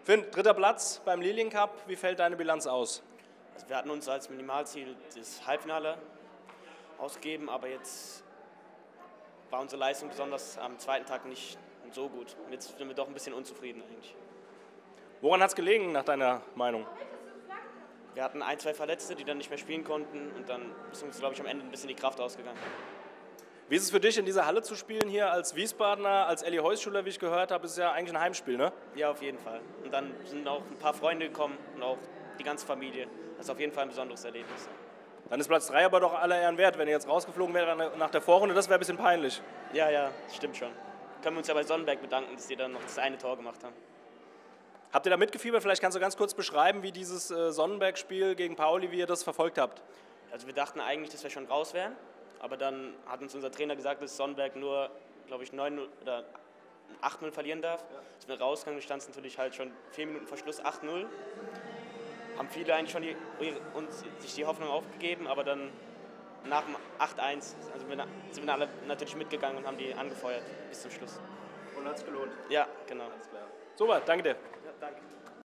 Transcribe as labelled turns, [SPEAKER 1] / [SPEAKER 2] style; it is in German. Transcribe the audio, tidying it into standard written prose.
[SPEAKER 1] Finn, 3. Platz beim Lilien Cup. Wie fällt deine Bilanz aus?
[SPEAKER 2] Also wir hatten uns als Minimalziel das Halbfinale ausgegeben, aber jetzt war unsere Leistung besonders am zweiten Tag nicht so gut. Und jetzt sind wir doch ein bisschen unzufrieden eigentlich.
[SPEAKER 1] Woran hat es gelegen, nach deiner Meinung?
[SPEAKER 2] Wir hatten 1, 2 Verletzte, die dann nicht mehr spielen konnten und dann ist uns, glaube ich, am Ende ein bisschen die Kraft ausgegangen.
[SPEAKER 1] Wie ist es für dich, in dieser Halle zu spielen hier als Wiesbadener, als Elli Heusschüler, wie ich gehört habe? Ist ja eigentlich ein Heimspiel, ne?
[SPEAKER 2] Ja, auf jeden Fall. Und dann sind auch ein paar Freunde gekommen und auch die ganze Familie. Das ist auf jeden Fall ein besonderes Erlebnis.
[SPEAKER 1] Dann ist Platz 3 aber doch aller Ehren wert, wenn ihr jetzt rausgeflogen wäre nach der Vorrunde. Das wäre ein bisschen peinlich.
[SPEAKER 2] Ja, stimmt schon. Können wir uns ja bei Sonnenberg bedanken, dass die dann noch das eine Tor gemacht haben.
[SPEAKER 1] Habt ihr da mitgefiebert? Vielleicht kannst du ganz kurz beschreiben, wie dieses Sonnenberg-Spiel gegen Pauli, wie ihr das verfolgt habt.
[SPEAKER 2] Also wir dachten eigentlich, dass wir schon raus wären. Aber dann hat uns unser Trainer gesagt, dass Sonnenberg nur, glaube ich, 9-0 oder 8-0 verlieren darf. Ja. Als wir rausgegangen, stand es natürlich halt schon 4 Minuten vor Schluss 8-0. Haben viele eigentlich schon sich die Hoffnung aufgegeben, aber dann nach dem 8-1 sind wir alle natürlich mitgegangen und haben die angefeuert bis zum Schluss.
[SPEAKER 1] Und hat es gelohnt?
[SPEAKER 2] Ja, genau.
[SPEAKER 1] Alles klar. Super, danke dir.
[SPEAKER 2] Ja, danke.